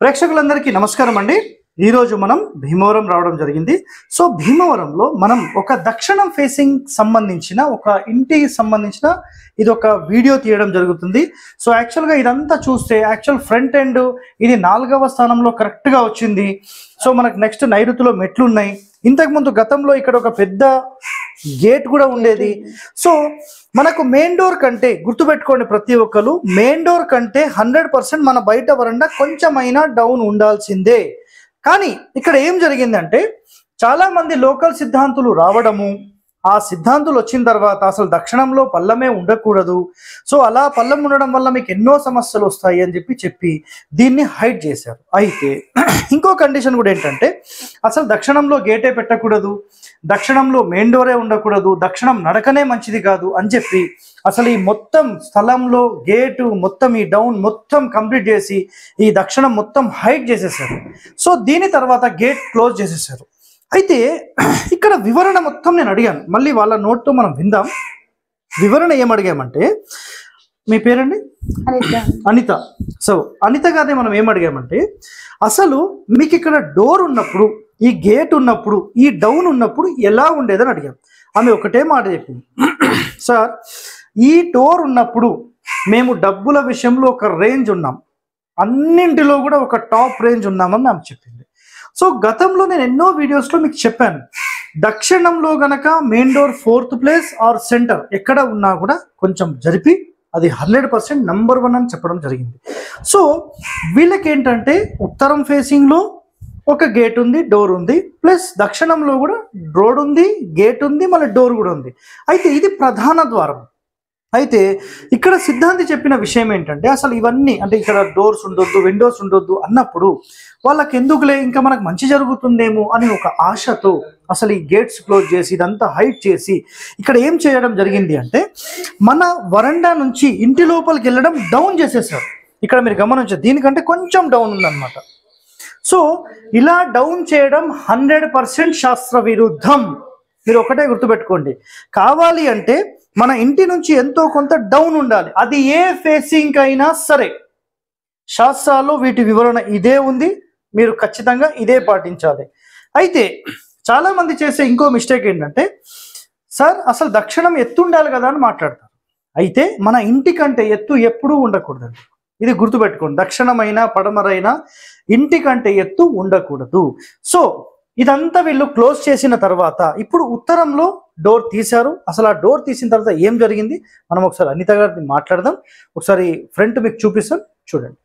ప్రేక్షకులందరికీ నమస్కారం అండి. ఈ రోజు మనం భీమవరం రావడం జరిగింది. సో భీమవరంలో మనం ఒక దక్షిణం ఫేసింగ్ సంబంధించిన ఒక ఇంటికి సంబంధించిన ఇది ఒక వీడియో తీయడం జరుగుతుంది. సో యాక్చువల్గా ఇదంతా చూస్తే యాక్చువల్ ఫ్రంట్ ఎండ్ ఇది 4వ స్థానంలో కరెక్ట్గా వచ్చింది. సో మనకు నెక్స్ట్ నైరుతిలో మెట్లు ఉన్నాయి. ఇంతకుముందు గతంలో ఇక్కడ ఒక పెద్ద గేట్ కూడా ఉండేది. సో మనకు మెయిన్ డోర్ కంటే గుర్తుపెట్టుకోండి, ప్రతి ఒక్కరు మెయిన్ డోర్ కంటే 100% మన బయట వరండా కొంచెమైనా డౌన్ ఉండాల్సిందే. కానీ ఇక్కడ ఏం జరిగిందంటే చాలా మంది లోకల్ సిద్ధాంతులు రావడము, ఆ సిద్ధాంతులు వచ్చిన తర్వాత అసలు దక్షిణంలో పల్లమే ఉండకూడదు, సో అలా పల్లం ఉండడం వల్ల మీకు ఎన్నో సమస్యలు వస్తాయి అని చెప్పి దీన్ని హైడ్ చేశారు. అయితే ఇంకో కండిషన్ కూడా ఏంటంటే అసలు దక్షిణంలో గేటే పెట్టకూడదు, దక్షిణంలో మెయిన్ డోరే ఉండకూడదు, దక్షిణం నడకనే మంచిది కాదు అని చెప్పి అసలు ఈ మొత్తం స్థలంలో గేటు మొత్తం ఈ డౌన్ మొత్తం కంప్లీట్ చేసి ఈ దక్షిణం మొత్తం హైడ్ చేసేసారు. సో దీని తర్వాత గేట్ క్లోజ్ చేసేసారు. అయితే ఇక్కడ వివరణ మొత్తం నేను అడిగాను, మళ్ళీ వాళ్ళ నోట్తో మనం విందాం. వివరణ ఏం అడిగామంటే, మీ పేరండి? అనిత. సో అనిత గారిని మనం ఏం అడిగామంటే, అసలు మీకు ఇక్కడ డోర్ ఉన్నప్పుడు, ఈ గేట్ ఉన్నప్పుడు, ఈ డౌన్ ఉన్నప్పుడు ఎలా ఉండేదని అడిగాం. ఆమె ఒకటే మాట చెప్పింది, సార్ ఈ డోర్ ఉన్నప్పుడు మేము డబ్బుల విషయంలో ఒక రేంజ్ ఉన్నాం, అన్నింటిలో కూడా ఒక టాప్ రేంజ్ ఉన్నామని ఆమె చెప్పింది. సో గతంలో నేను ఎన్నో వీడియోస్లో మీకు చెప్పాను, దక్షిణంలో గనక main door 4th place or centre ఎక్కడ ఉన్నా కూడా కొంచెం జరిపి అది 100% నంబర్ 1 అని చెప్పడం జరిగింది. సో వీళ్ళకి ఏంటంటే ఉత్తరం ఫేసింగ్లో ఒక గేట్ ఉంది, డోర్ ఉంది, ప్లస్ దక్షిణంలో కూడా రోడ్ ఉంది, గేట్ ఉంది, మళ్ళీ డోర్ కూడా ఉంది. అయితే ఇది ప్రధాన ద్వారం. అయితే ఇక్కడ సిద్ధాంతి చెప్పిన విషయం ఏంటంటే అసలు ఇవన్నీ అంటే ఇక్కడ డోర్స్ ఉండొద్దు, విండోస్ ఉండొద్దు అన్నప్పుడు వాళ్ళకి ఎందుకులే ఇంకా మనకు మంచి జరుగుతుందేమో అని ఒక ఆశతో అసలు ఈ గేట్స్ క్లోజ్ చేసి ఇదంతా హైట్ చేసి ఇక్కడ ఏం చేయడం జరిగింది అంటే మన వరండా నుంచి ఇంటి లోపలికి వెళ్ళడం డౌన్ చేసేసారు. ఇక్కడ మీరు గమనించారు, దీనికంటే కొంచెం డౌన్ ఉందన్నమాట. సో ఇలా డౌన్ చేయడం 100% శాస్త్ర విరుద్ధం. మీరు ఒకటే గుర్తుపెట్టుకోండి, కావాలి అంటే మన ఇంటి నుంచి ఎంతో కొంత డౌన్ ఉండాలి, అది ఏ ఫేసింగ్ అయినా సరే. శాస్త్రాల్లో వీటి వివరణ ఇదే ఉంది, మీరు ఖచ్చితంగా ఇదే పాటించాలి. అయితే చాలా మంది చేసే ఇంకో మిస్టేక్ ఏంటంటే, సార్ అసలు దక్షిణం ఎత్తు ఉండాలి కదా అని మాట్లాడతారు. అయితే మన ఇంటి కంటే ఎత్తు ఎప్పుడూ ఉండకూడదండి, ఇది గుర్తుపెట్టుకోండి. దక్షిణమైనా పడమరైనా ఇంటి కంటే ఎత్తు ఉండకూడదు. సో ఇదంతా వీళ్ళు క్లోజ్ చేసిన తర్వాత ఇప్పుడు ఉత్తరంలో డోర్ తీశారు. అసలు ఆ డోర్ తీసిన తర్వాత ఏం జరిగింది మనం ఒకసారి అనిత గారిని మాట్లాడదాం. ఒకసారి ఫ్రంట్ మీకు చూపిస్తాం, చూడండి.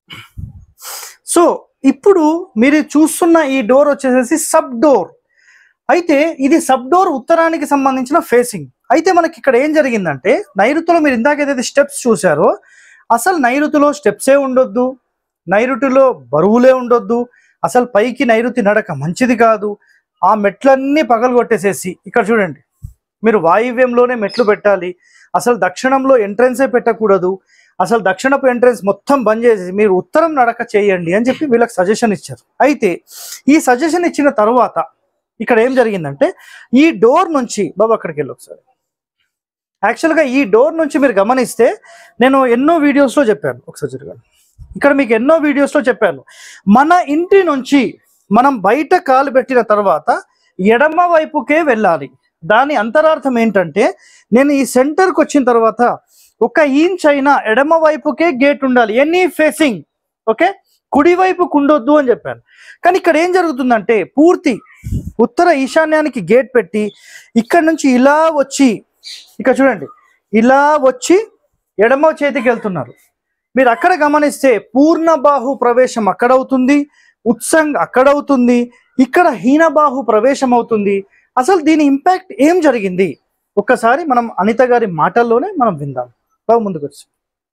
సో ఇప్పుడు మీరు చూస్తున్న ఈ డోర్ వచ్చేసేసి సబ్ డోర్. అయితే ఇది సబ్ డోర్ ఉత్తరానికి సంబంధించిన ఫేసింగ్. అయితే మనకి ఇక్కడ ఏం జరిగిందంటే నైరుతిలో మీరు ఇందాక ఏదైతే స్టెప్స్ చూసారో అసలు నైరుతిలో స్టెప్సే ఉండొద్దు, నైరుతిలో బరువులే ఉండొద్దు, అసలు పైకి నైరుతి నడక మంచిది కాదు. ఆ మెట్లన్నీ పగలు కొట్టేసేసి ఇక్కడ చూడండి, మీరు వాయువ్యంలోనే మెట్లు పెట్టాలి, అసలు దక్షిణంలో ఎంట్రెన్సే పెట్టకూడదు, అసలు దక్షిణపు ఎంట్రెన్స్ మొత్తం బంద్ చేసి మీరు ఉత్తరం నడక చేయండి అని చెప్పి వీళ్ళకి సజెషన్ ఇచ్చారు. అయితే ఈ సజెషన్ ఇచ్చిన తర్వాత ఇక్కడ ఏం జరిగిందంటే ఈ డోర్ నుంచి బాబు అక్కడికి వెళ్ళి ఒకసారి, యాక్చువల్గా ఈ డోర్ నుంచి మీరు గమనిస్తే నేను ఎన్నో వీడియోస్లో చెప్పాను, ఒకసారి జరగాలి, ఇక్కడ మీకు ఎన్నో వీడియోస్లో చెప్పాను, మన ఇంటి నుంచి మనం బయట కాలు పెట్టిన తర్వాత ఎడమ వైపుకే వెళ్ళాలి. దాని అంతరార్థం ఏంటంటే నేను ఈ సెంటర్కి వచ్చిన తర్వాత 1 ఇంచ్ అయినా ఎడమ వైపుకే గేట్ ఉండాలి, ఎనీ ఫేసింగ్, ఓకే, కుడివైపుకు ఉండొద్దు అని చెప్పాను. కానీ ఇక్కడ ఏం జరుగుతుందంటే పూర్తి ఉత్తర ఈశాన్యానికి గేట్ పెట్టి ఇక్కడ నుంచి ఇలా వచ్చి ఇక్కడ చూడండి ఇలా వచ్చి ఎడమ చేతికి వెళ్తున్నారు. మీరు అక్కడ గమనిస్తే పూర్ణబాహు ప్రవేశం అక్కడ అవుతుంది, ఉత్సంగ్ అక్కడ అవుతుంది, ఇక్కడ హీనబాహు ప్రవేశం అవుతుంది. అసలు దీని ఇంపాక్ట్ ఏం జరిగింది ఒక్కసారి మనం అనిత గారి మాటల్లోనే మనం విందాం. బాగా ముందుకు వచ్చి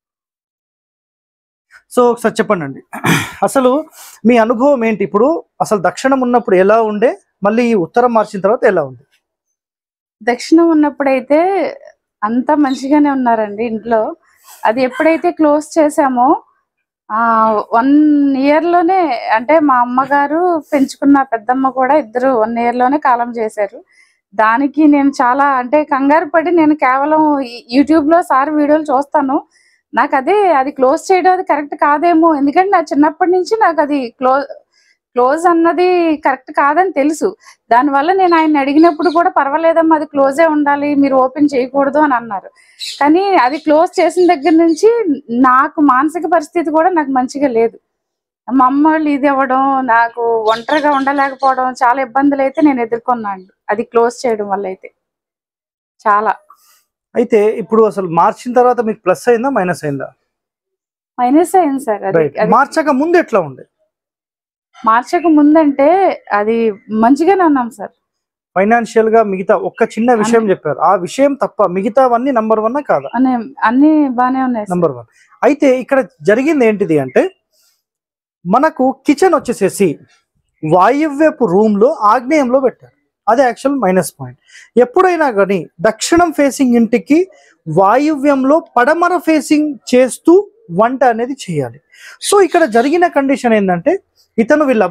సో ఒకసారి చెప్పండి, అసలు మీ అనుభవం ఏంటి? ఇప్పుడు అసలు దక్షిణం ఉన్నప్పుడు ఎలా ఉండే, మళ్ళీ ఈ ఉత్తరం మార్చిన తర్వాత ఎలా ఉంది? దక్షిణం ఉన్నప్పుడైతే అంతా మంచిగానే ఉన్నారండి ఇంట్లో. అది ఎప్పుడైతే క్లోజ్ చేసామో 1 year లోనే, అంటే మా అమ్మగారు పెంచుకున్న పెద్దమ్మ కూడా ఇద్దరు 1 year లోనే కాలం చేశారు. దానికి నేను చాలా అంటే కంగారు పడి నేను కేవలం యూట్యూబ్ లో సార్ వీడియోలు చూస్తాను, నాకు అది క్లోజ్ చేయడం అది కరెక్ట్ కాదేమో, ఎందుకంటే నా చిన్నప్పటి నుంచి నాకు అది క్లోజ్ అన్నది కరెక్ట్ కాదని తెలుసు. దానివల్ల నేను ఆయన అడిగినప్పుడు కూడా పర్వాలేదమ్మా అది క్లోజే ఉండాలి, మీరు ఓపెన్ చేయకూడదు అని అన్నారు. కానీ అది క్లోజ్ చేసిన దగ్గర నుంచి నాకు మానసిక పరిస్థితి కూడా నాకు మంచిగా లేదు. మా అమ్మ వాళ్ళు ఇది అవ్వడం, నాకు ఒంటరిగా ఉండలేకపోవడం, చాలా ఇబ్బందులు అయితే నేను ఎదుర్కొన్నాను అది క్లోజ్ చేయడం వల్ల అయితే చాలా. అయితే ఇప్పుడు అసలు మార్చిన తర్వాత మీకు ప్లస్ అయిందా మైనస్ అయిందా? మైనస్ అయింది సార్. అది మార్చక ముందు ఎట్లా ఉండే? మార్చక ముందంటే అది మంచిగానే ఉన్నాం సార్. ఫైనాన్షియల్ గా మిగతా ఒక్క చిన్న విషయం చెప్పారు, ఆ విషయం తప్ప మిగతావన్నీ నంబర్ 1 కాదా? అన్ని బానే ఉన్నాయి నంబర్ 1. అయితే ఇక్కడ జరిగింది ఏంటిది అంటే, మనకు కిచెన్ వచ్చేసేసి వాయువ్యపు రూమ్ లో ఆగ్నేయంలో పెట్టారు. అదే యాక్చువల్ మైనస్ పాయింట్. ఎప్పుడైనా కానీ దక్షిణం ఫేసింగ్ ఇంటికి వాయువ్యంలో పడమర ఫేసింగ్ చేస్తూ వంట అనేది చేయాలి. సో ఇక్కడ జరిగిన కండిషన్ ఏంటంటే, ఇతను వీళ్ళ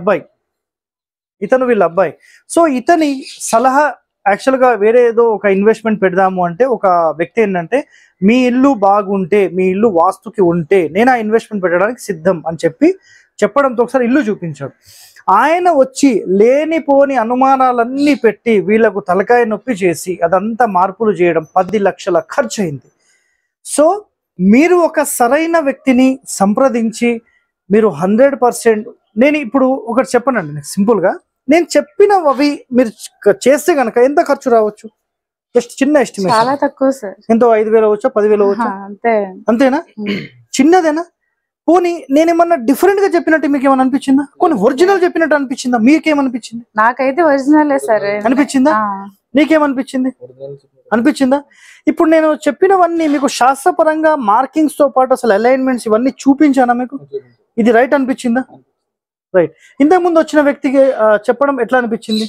అబ్బాయి. సో ఇతని సలహా యాక్చువల్గా వేరే ఏదో ఒక ఇన్వెస్ట్మెంట్ పెడదాము అంటే, ఒక వ్యక్తి ఏంటంటే మీ ఇల్లు బాగుంటే, మీ ఇల్లు వాస్తుకి ఉంటే నేను ఆ ఇన్వెస్ట్మెంట్ పెట్టడానికి సిద్ధం అని చెప్పడంతో ఒకసారి ఇల్లు చూపించాడు. ఆయన వచ్చి లేనిపోని అనుమానాలన్నీ పెట్టి వీళ్ళకు తలకాయ నొప్పి చేసి అదంతా మార్పులు చేయడం 10 లక్షల ఖర్చు అయింది. సో మీరు ఒక సరైన వ్యక్తిని సంప్రదించి మీరు 100%, నేను ఇప్పుడు ఒకటి చెప్పనండి, నేను సింపుల్గా నేను చెప్పినవి మీరు చేస్తే కనుక ఎంత ఖర్చు రావచ్చు? జస్ట్ చిన్న ఎస్టిమేషన్. చాలా తక్కువ సార్. ఎంతో 5,000 అవ్వచ్చా, 10,000 అవ్వచ్చా? అంతేనా? చిన్నదేనా? పోనీ నేనేమన్నా డిఫరెంట్ గా చెప్పినట్టు మీకు ఏమైనా అనిపించిందా? కొన్ని ఒరిజినల్ చెప్పినట్టు అనిపించిందా? మీకేమనిపించింది? నాకైతే ఒరిజినల్ సార్ అనిపించిందా? నీకేమనిపించింది? అనిపించిందా? ఇప్పుడు నేను చెప్పినవన్నీ మీకు శాస్త్రపరంగా మార్కింగ్స్ తో పాటు అసలు అలైన్మెంట్స్ ఇవన్నీ చూపించానా మీకు? ఇది రైట్ అనిపించిందా? రైట్. ఇంతకు ముందు వచ్చిన వ్యక్తికి చెప్పడం ఎట్లా అనిపించింది?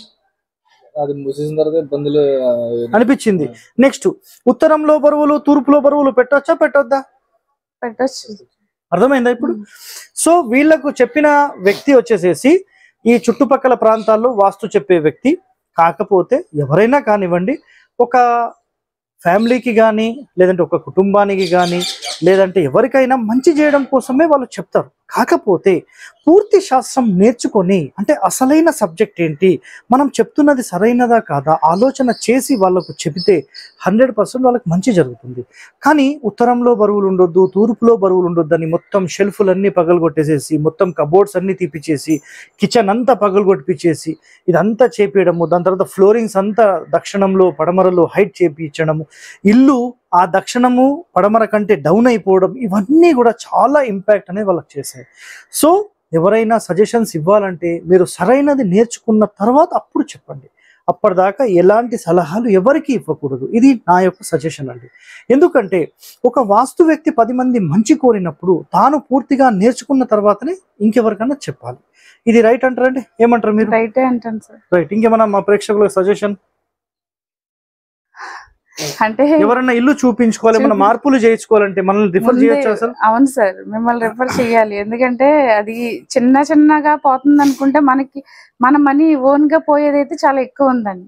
అనిపించింది. నెక్స్ట్, ఉత్తరంలో బరువులు తూర్పులో బరువులు పెట్టొచ్చా పెట్టొద్దా? పెట్టొచ్చు. అర్థమైందా ఇప్పుడు? సో వీళ్ళకు చెప్పిన వ్యక్తి వచ్చేసేసి ఈ చుట్టుపక్కల ప్రాంతాల్లో వాస్తు చెప్పే వ్యక్తి. కాకపోతే ఎవరైనా కానివ్వండి, ఒక ఫ్యామిలీకి కానీ, లేదంటే ఒక కుటుంబానికి కానీ, లేదంటే ఎవరికైనా మంచి చేయడం కోసమే వాళ్ళు చెప్తారు. కాకపోతే పూర్తి శాస్త్రం నేర్చుకొని, అంటే అసలైన సబ్జెక్ట్ ఏంటి, మనం చెప్తున్నది సరైనదా కాదా ఆలోచన చేసి వాళ్ళకు చెబితే 100% వాళ్ళకి మంచి జరుగుతుంది. కానీ ఉత్తరంలో బరువులు ఉండొద్దు, తూర్పులో బరువులు ఉండొద్దు అని మొత్తం షెల్ఫ్లన్నీ పగలగొట్టేసేసి, మొత్తం కబోర్డ్స్ అన్ని తీపిచ్చేసి, కిచెన్ అంతా పగలగొట్టిపించేసి ఇదంతా చేపించడము, దాని తర్వాత ఫ్లోరింగ్స్ అంతా దక్షిణంలో పడమరలో హైట్ చేపించడము, ఇల్లు ఆ దక్షిణము పడమర కంటే డౌన్ అయిపోవడం, ఇవన్నీ కూడా చాలా ఇంపాక్ట్ అనేది వాళ్ళకి చేశాయి. సో ఎవరైనా సజెషన్స్ ఇవ్వాలంటే మీరు సరైనది నేర్చుకున్న తర్వాత అప్పుడు చెప్పండి. అప్పటిదాకా ఎలాంటి సలహాలు ఎవరికి ఇవ్వకూడదు. ఇది నా యొక్క సజెషన్ అండి. ఎందుకంటే ఒక వాస్తు వ్యక్తి 10 మంది మంచి కోరినప్పుడు తాను పూర్తిగా నేర్చుకున్న తర్వాతనే ఇంకెవరికైనా చెప్పాలి. ఇది రైట్ అంటారండి? ఏమంటారు మీరు? రైటే అంటాను సార్. రైట్. ఇంకేమన్నా మా ప్రేక్షకులకు సజెషన్? అంటే ఎవరన్నా ఇల్లు చూపించుకోవాలి, మన మార్పులు చేయించుకోవాలంటే మనల్ని రిఫర్ చేయొచ్చు అసలు? అవును సార్, మిమ్మల్ని రిఫర్ చేయాలి. ఎందుకంటే అది చిన్నగా పోతుంది అనుకుంటే మనకి మన మనీ ఓన్ గా పోయేదైతే చాలా ఎక్కువ ఉందండి.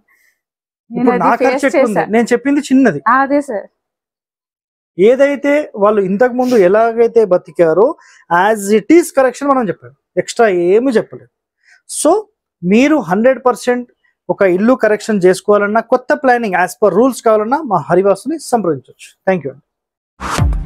నేను చెప్పింది చిన్నది. అదే సార్, ఏదైతే వాళ్ళు ఇంతకు ముందు ఎలాగైతే బతికారో యాజ్ ఇట్ ఈస్ కరెక్షన్ మనం చెప్పాము, ఎక్స్ట్రా ఏమి చెప్పలేదు. సో మీరు 100% ఒక ఇల్లు కరెక్షన్ చేసుకోవాలన్నా, కొత్త ప్లానింగ్ యాజ్ పర్ రూల్స్ కావాలన్నా మా హరివాసుని సంప్రదించవచ్చు. థ్యాంక్ యూ అండి.